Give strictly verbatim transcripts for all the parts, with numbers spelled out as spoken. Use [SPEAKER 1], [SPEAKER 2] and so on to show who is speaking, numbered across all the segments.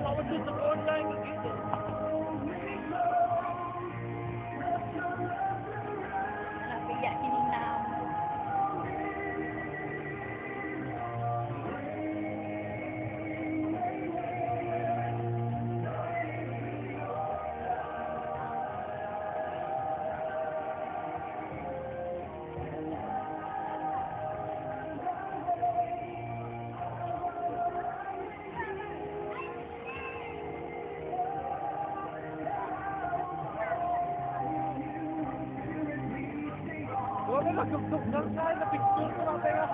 [SPEAKER 1] ako dun sa online gitu.
[SPEAKER 2] Napiya kininam.
[SPEAKER 1] Huwag na nagdugdug ng kain na picture ko na pera.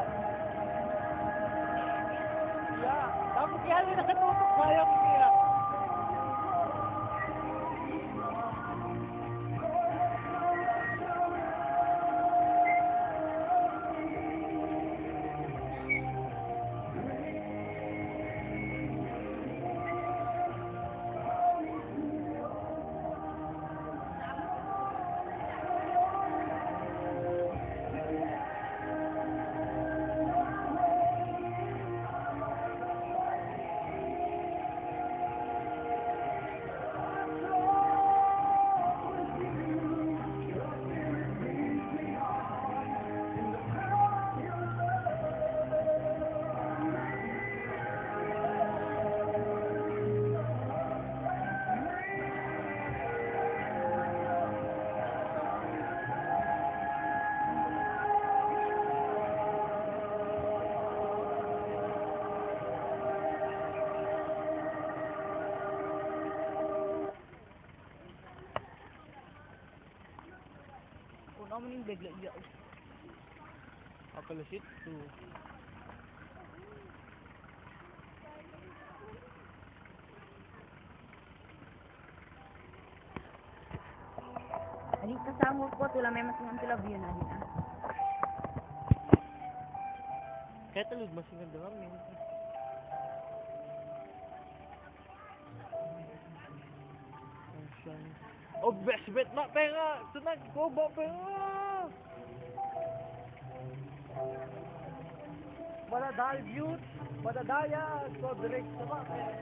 [SPEAKER 1] Yeah, tapos kaya rin nakatutok kaya ko kaya.
[SPEAKER 2] Puno mo ning bigla iya.
[SPEAKER 1] Apala shit to.
[SPEAKER 2] Ani kasama ko tula may masingan tula view na din ah.
[SPEAKER 1] Kaya talud masingan daw kami. Oh, best bet na pera! Tunag ko ba pera? Madadal view, madadaya, so direct sa ba pera?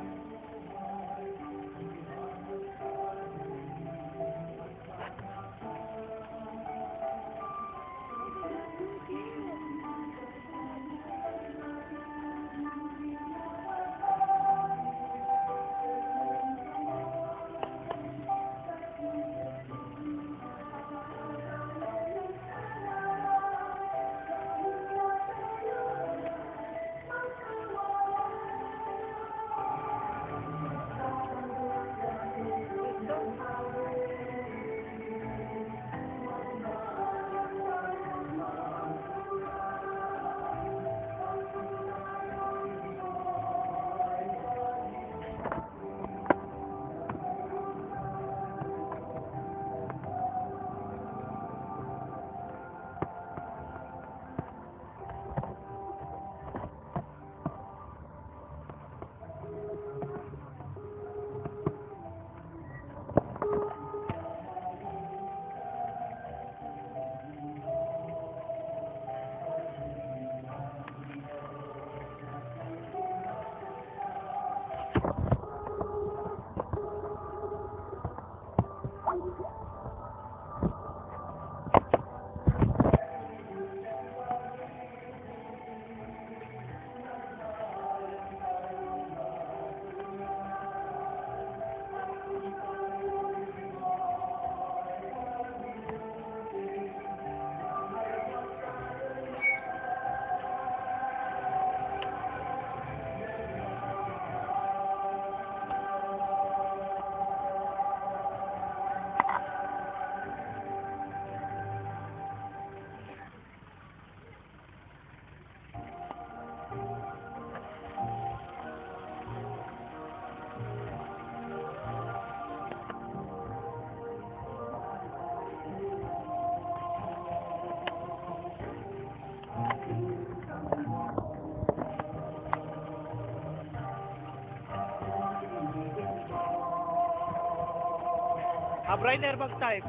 [SPEAKER 1] Abrainer mag-type.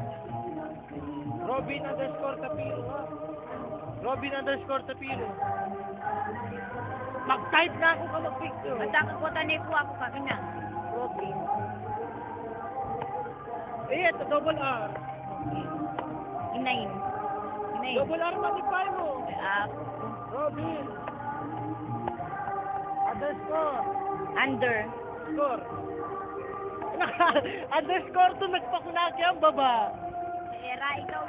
[SPEAKER 1] Robin underscore Tapiro ha. Robin underscore Tapiro. Mag-type na ako ka mag-picture.
[SPEAKER 2] Basta kakutan ni ko ako kakina. Robin.
[SPEAKER 1] Eh, ito, double R.
[SPEAKER 2] Inayin. Inayin.
[SPEAKER 1] Double R modify mo.
[SPEAKER 2] Ah,
[SPEAKER 1] Robin. Underscore.
[SPEAKER 2] under.
[SPEAKER 1] Score. Underscore to nagpakunaki ang baba.
[SPEAKER 2] Era, ikaw.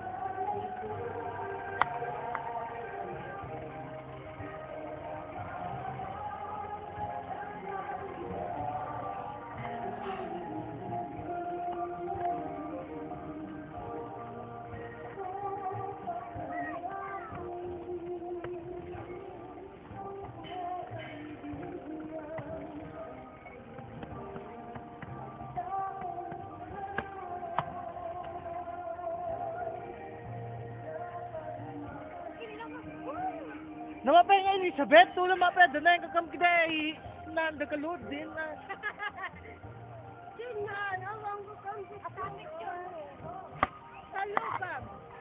[SPEAKER 1] Namapay nga Elizabeth, tulang mapay, doon na yung kakamkiday. Nanda ka load din na.
[SPEAKER 2] Yun na, awang ko kang sa picture. Sa lubang.